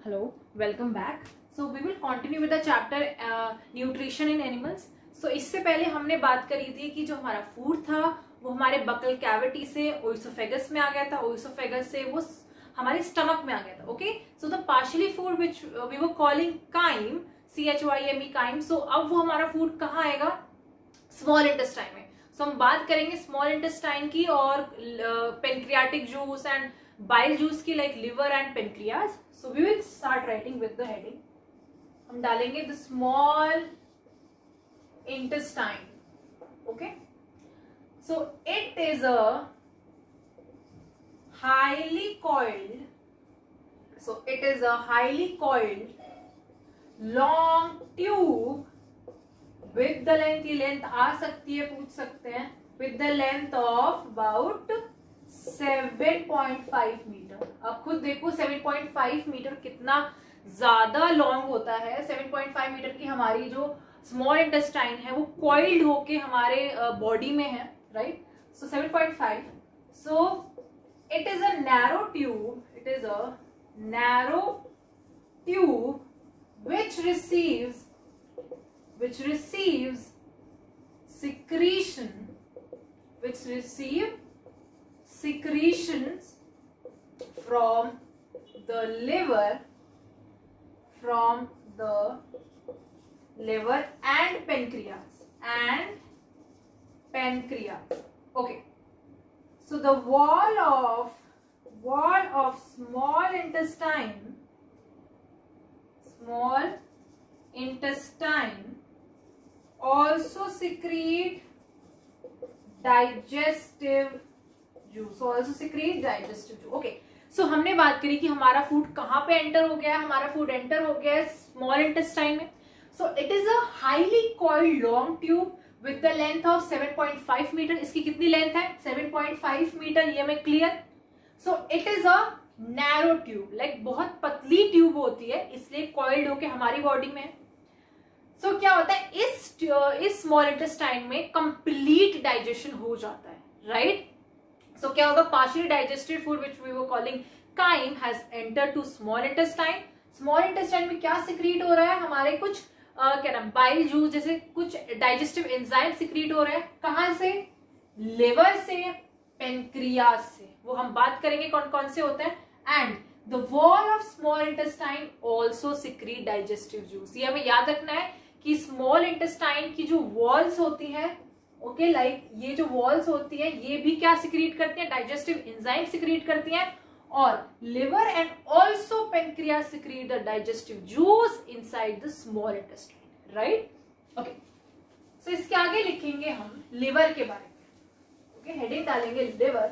Hello, welcome back. So we will continue with the chapter nutrition in animals. So इससे पहले हमने बात करी थी कि जो हमारा फूड था वो हमारे बकल कैविटी से ओइसोफेगस में आ गया था, ओइसोफेगस से वो हमारे स्टमक में आ गया था. Okay, so the partially food which we were calling chyme, CHYME chyme. So अब वो हमारा फूड कहाँ आएगा? स्मॉल इंटेस्टाइन में. सो हम बात करेंगे स्मॉल इंटेस्टाइन की और pancreatic juice and bile juice की, like liver and pancreas. So we will start writing with the heading. हम डालेंगे the small intestine. Okay, so it is a highly coiled, long tube with the length, ये length आ सकती है, पूछ सकते हैं, with the length of about 7.5 metre. अब खुद देखो 7.5 मीटर कितना ज्यादा लॉन्ग होता है. 7.5 मीटर की हमारी जो स्मॉल इंटेस्टाइन है वो कॉइल्ड होके हमारे बॉडी में है, right? So 7.5. So it is a narrow tube which receives secretions from the liver and pancreas. Okay, so the wall of small intestine also secrete digestive juice. Okay, so हमने बात करी कि हमारा food कहाँ पे enter हो गया है. हमारा फूड एंटर हो गया है स्मॉल इंटेस्टाइन में. So it is a highly coiled long tube with the length of 7.5 metre. इसकी कितनी लेंथ है? 7.5 मीटर. ये हमें clear. So it is a narrow tube, like बहुत पतली ट्यूब होती है, इसलिए coiled होके हमारी बॉडी में. So क्या होता है, इस स्मॉल इंटेस्टाइन में कंप्लीट डाइजेशन हो जाता है, राइट? So क्या होगा, partially digested food which we were calling chyme has entered to small intestine. Small intestine में क्या सिक्रीट हो रहा है? हमारे कुछ क्या नाम, बाइल जूस जैसे कुछ डाइजेस्टिव एंजाइम सिक्रीट हो रहे हैं. कहां से? लिवर से, पेनक्रियाज से. वो हम बात करेंगे कौन कौन से होते हैं. And the wall of small intestine also secrete digestive juice. ये हमें याद रखना है कि स्मॉल इंटेस्टाइन की जो वॉल्स होती है, ओके, लाइक ये जो वॉल्स होती है ये भी क्या सिक्रीट करती हैं? डाइजेस्टिव एंजाइम सिक्रीट करती हैं. और liver and also pancreas secrete the digestive juice inside the small intestine, right? Okay, so इसके आगे लिखेंगे हम लिवर के बारे में. ओके, हेडिंग डालेंगे लिवर.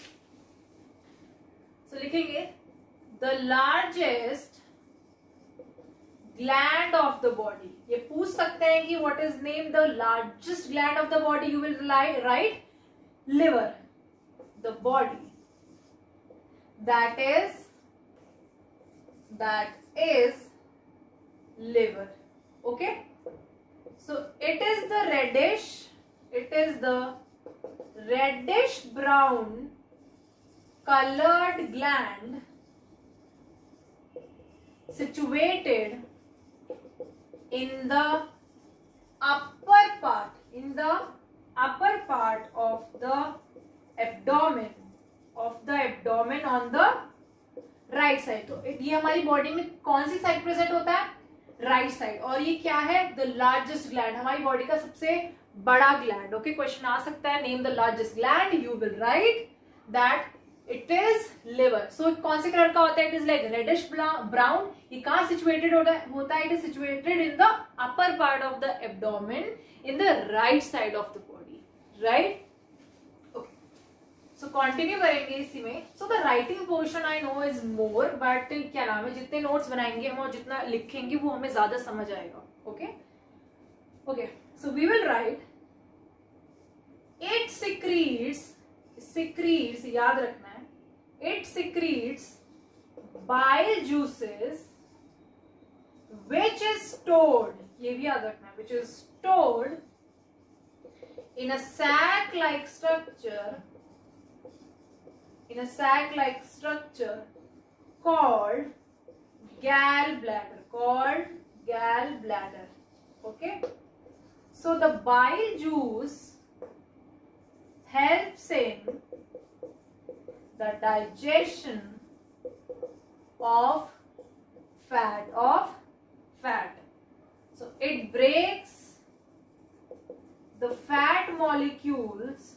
so लिखेंगे the largest gland of the body. ये पूछ सकते हैं कि what is named the largest gland of the body. you will write liver, the body that is liver. Okay, so it is the reddish brown colored gland situated in the upper part of the abdomen on the right side. तो ये हमारी body में कौन सी side present होता है? Right side. और ये क्या है? द लार्जेस्ट ग्लैंड, हमारी बॉडी का सबसे बड़ा ग्लैंड. ओके, क्वेश्चन आ सकता है, name the largest gland. You will write that it is liver. So कौन से कलर का होता है? It is like reddish brown. ये कहाँ सिचुएटेड होता है? It is situated in the upper part of the abdomen in the right side of the body, right? So continue करेंगे इसी में. So the writing portion I know is more, but क्या नाम है, जितने नोट्स बनाएंगे हम और जितना लिखेंगे वो हमें ज्यादा समझ आएगा. Okay okay, so we will write it secretes, याद रखना है, it secretes bile juices which is stored, ये भी याद रखना है, which is stored in a sac-like structure called gallbladder, called gallbladder. Okay, so the bile juice helps in the digestion of fat. So it breaks the fat molecules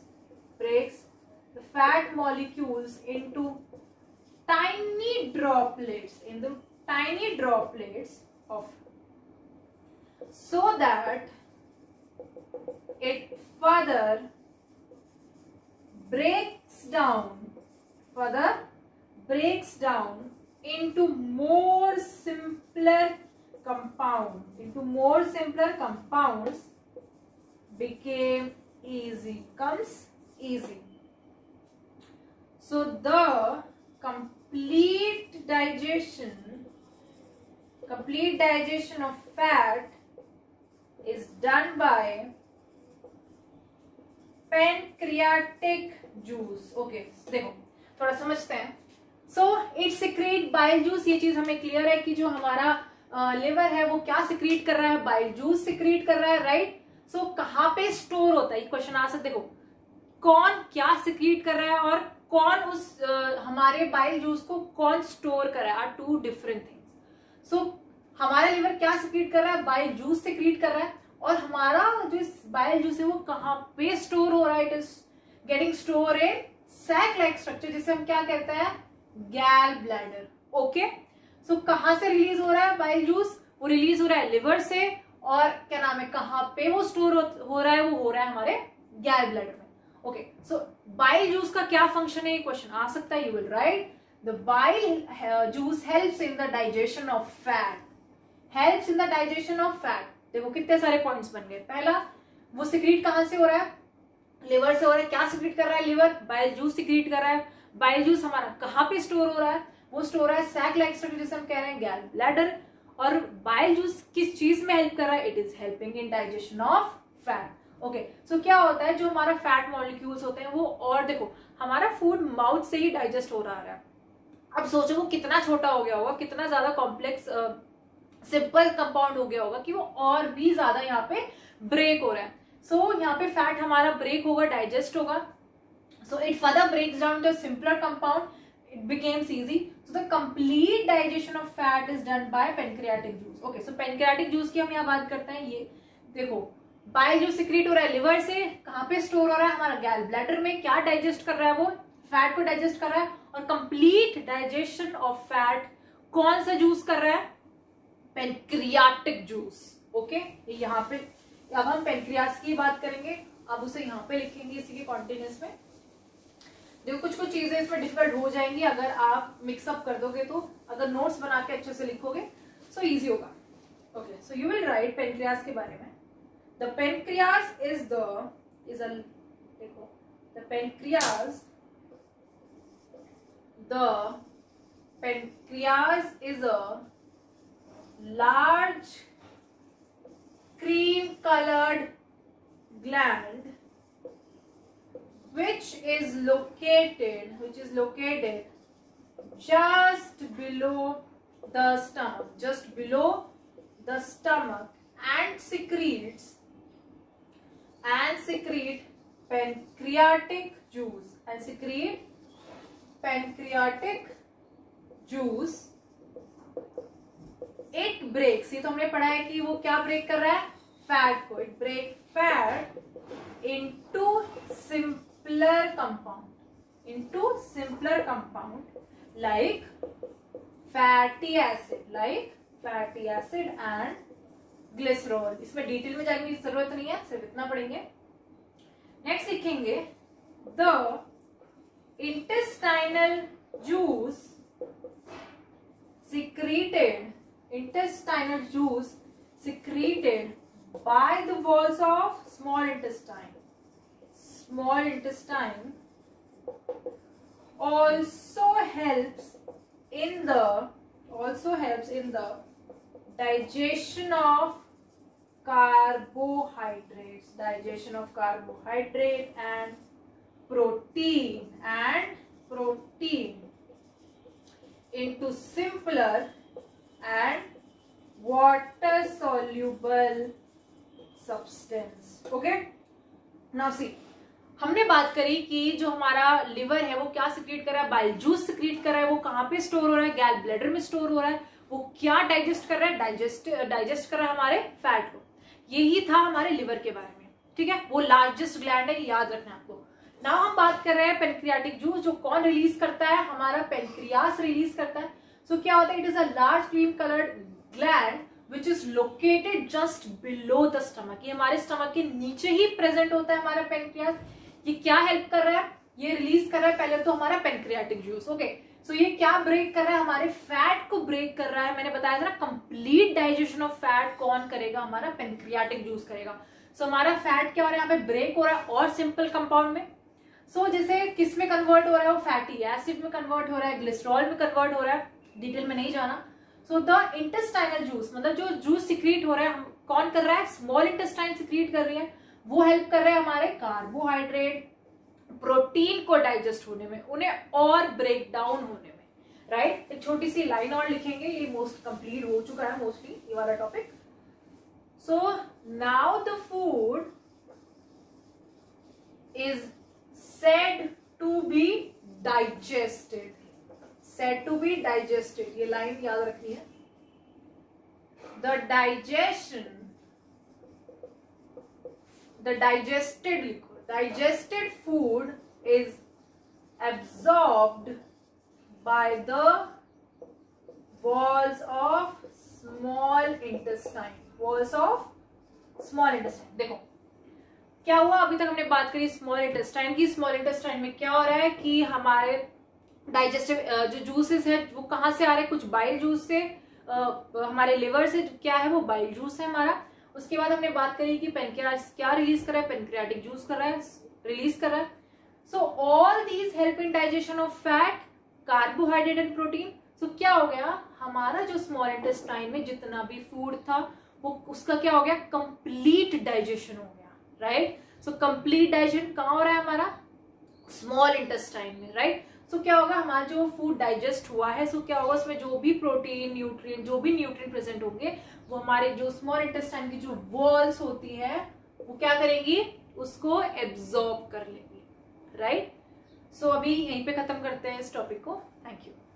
into tiny droplets, of, so that it further breaks down into more simpler compounds, becomes easy. So the complete digestion of fat is done by pancreatic juice. Okay देखो थोड़ा समझते हैं. So it secrete bile juice. ये चीज हमें clear है कि जो हमारा लिवर है वो क्या सिक्रीट कर रहा है, बाइल जूस सिक्रीट कर रहा है, राइट. सो कहाँ पे स्टोर होता है, क्वेश्चन आ सकता है. देखो कौन क्या सिक्रीट कर रहा है और कौन उस हमारे बाइल जूस को कौन स्टोर कर रहा है, आर टू डिफरेंट थिंग्स. सो हमारा लिवर क्या सिक्रीट कर रहा है, बाइल जूस सिक्रीट कर रहा है, और हमारा जो बाइल जूस है वो कहाँ पे स्टोर हो रहा है, it is getting store in sac like structure, जिसे हम क्या कहते हैं, गैल ब्लैडर. ओके, सो कहाँ से रिलीज हो रहा है बाइल जूस, वो रिलीज हो रहा है लिवर से, और क्या नाम है, कहाँ पे वो स्टोर हो रहा है, वो हो रहा है हमारे गैल ब्लैडर में. ओके, सो बाइल जूस का क्या फंक्शन है, ये क्वेश्चन आ सकता है. You will write the bile juice helps in the digestion of fat. देखो कितने सारे पॉइंट्स बन गए. पहला, वो सिक्रीट कहां से हो रहा है, लिवर से हो रहा है. क्या सिक्रीट कर रहा है, लिवर बाइल जूस सिक्रीट कर रहा है. बाइल जूस हमारा कहां पे स्टोर हो रहा है, वो स्टोर हो रहा है सैक लाइक स्ट्रक्चर, जिसे हम कह रहे हैं गैल ब्लैडर. और बाइल जूस किस चीज में हेल्प कर रहा है, it is helping in digestion of fat. Okay, so क्या होता है, जो हमारा फैट मॉलिक्यूल्स होते हैं वो, और देखो हमारा फूड माउथ से ही डाइजेस्ट हो रहा है. अब सोचो वो कितना छोटा हो गया होगा, कितना ज्यादा कॉम्प्लेक्स सिंपल कंपाउंड हो गया होगा कि वो और भी ज्यादा यहाँ पे ब्रेक हो रहा है. सो यहाँ पे फैट हमारा ब्रेक होगा, डाइजेस्ट होगा. So it further breaks down the simpler compound, it becomes easy. So the complete digestion of fat is done by pancreatic juice. Okay, so pancreatic juice की हम यहाँ बात करते हैं. ये देखो बाइल जूस सिक्रीट हो रहा है लिवर से, कहाँ पे स्टोर हो रहा है, हमारा गैल ब्लैडर में. क्या डाइजेस्ट कर रहा है, वो फैट को डाइजेस्ट कर रहा है. और कंप्लीट डाइजेशन ऑफ फैट कौन सा जूस कर रहा है, पेनक्रियाटिक जूस. ओके, यहाँ पे अब हम पेनक्रियास की बात करेंगे, अब उसे यहाँ पे लिखेंगे इसी के कॉन्टिन्यूस में. देखो कुछ चीजें इसमें डिफिकल्ट हो जाएंगी अगर आप मिक्सअप कर दोगे, तो अगर नोट्स बना के अच्छे से लिखोगे सो इजी होगा. Okay, so you will write pancreas के बारे में. The pancreas is a large cream colored gland which is located just below the stomach, and secrete pancreatic juice. It breaks, ये तो हमने पढ़ा है कि वो क्या ब्रेक कर रहा है, फैट को. It break fat into simpler compound like fatty acid and glycerol. इसमें डिटेल में जाने की जरूरत नहीं है, सिर्फ इतना पढ़ेंगे. नेक्स्ट लिखेंगे the intestinal juice secreted by the walls of small intestine also helps in the digestion of carbohydrates and protein into simpler and water soluble substance. Okay, now see, हमने बात करी कि जो हमारा लिवर है वो क्या सिक्रीट कर रहा है, बाइल जूस सिक्रीट कर रहा है, वो कहाँ पे स्टोर हो रहा है, गैल ब्लैडर में स्टोर हो रहा है, वो क्या डाइजेस्ट कर रहा है, डाइजेस्ट कर रहा है हमारे फैट को। यही था हमारे लिवर के बारे में, ठीक है, वो लार्जेस्ट ग्लैंड है, याद रखना आपको। नाउ हम बात कर रहे हैं पेनक्रियाटिक जूस, जो कौन रिलीज करता है, हमारा पेनक्रियास रिलीज करता है। सो क्या होता है, it is a large cream coloured gland which is located just below the stomach. ये हमारे स्टमक के नीचे ही प्रेजेंट होता है हमारा पेनक्रियास। ये क्या हेल्प कर रहा है, ये रिलीज कर रहा है पहले तो हमारा पेनक्रियाटिक जूस। ओके, सो ये क्या ब्रेक कर रहा है, हमारे फैट को ब्रेक कर रहा है। मैंने बताया था ना, कंप्लीट डाइजेशन ऑफ फैट कौन करेगा, हमारा पेनक्रियाटिक जूस करेगा। सो हमारा फैट क्या हो रहा है, यहाँ पे ब्रेक हो रहा है, और सिंपल कंपाउंड में। सो जैसे किस में कन्वर्ट हो रहा है, वो फैटी एसिड में कन्वर्ट हो रहा है, ग्लिसरॉल में कन्वर्ट हो रहा है, डिटेल में नहीं जाना। सो द इंटेस्टाइनल जूस, मतलब जो जूस सिक्रीट हो रहा है, कौन कर रहा है, स्मॉल इंटेस्टाइन सिक्रीट कर रही है, वो हेल्प कर रहे हैं हमारे कार्बोहाइड्रेट प्रोटीन को डाइजेस्ट होने में, उन्हें और ब्रेक डाउन होने में, राइट। एक छोटी सी लाइन और लिखेंगे, ये मोस्ट कंप्लीट हो चुका है मोस्टली ये वाला topic. So now the food is said to be digested, said to be digested, ये लाइन याद रखनी है। The digestion, the digested food is absorbed by the walls of small intestine, walls of small intestine। देखो क्या हुआ, अभी तक हमने बात करी स्मॉल इंटेस्टाइन की। स्मॉल इंटेस्टाइन में क्या हो रहा है कि हमारे डाइजेस्टिव जो जूसेस है वो कहाँ से आ रहे हैं, कुछ बाइल जूस से, हमारे लिवर से क्या है वो बाइल जूस है हमारा। उसके बाद हमने बात करी कि पेनक्रियास क्या रिलीज कर रहा है, पेनक्रियाटिक जूस कर रहा है, रिलीज कर रहा है। So all these help in digestion of fat, carbohydrate and protein. So क्या हो गया, हमारा जो स्मॉल इंटेस्टाइन में जितना भी फूड था वो उसका क्या हो गया, कंप्लीट डाइजेशन हो गया, राइट। सो कंप्लीट डाइजेशन कहाँ हो रहा है, हमारा स्मॉल इंटेस्टाइन में, राइट। सो क्या होगा, हमारा जो फूड डाइजेस्ट हुआ है, सो क्या होगा, उसमें जो भी प्रोटीन, न्यूट्रिएंट, जो भी न्यूट्रिएंट प्रेजेंट होंगे वो हमारे जो स्मॉल इंटेस्टाइन की जो वॉल्स होती है वो क्या करेंगी, उसको एब्जॉर्ब कर लेंगी, राइट। सो अभी यहीं पे खत्म करते हैं इस टॉपिक को। Thank you.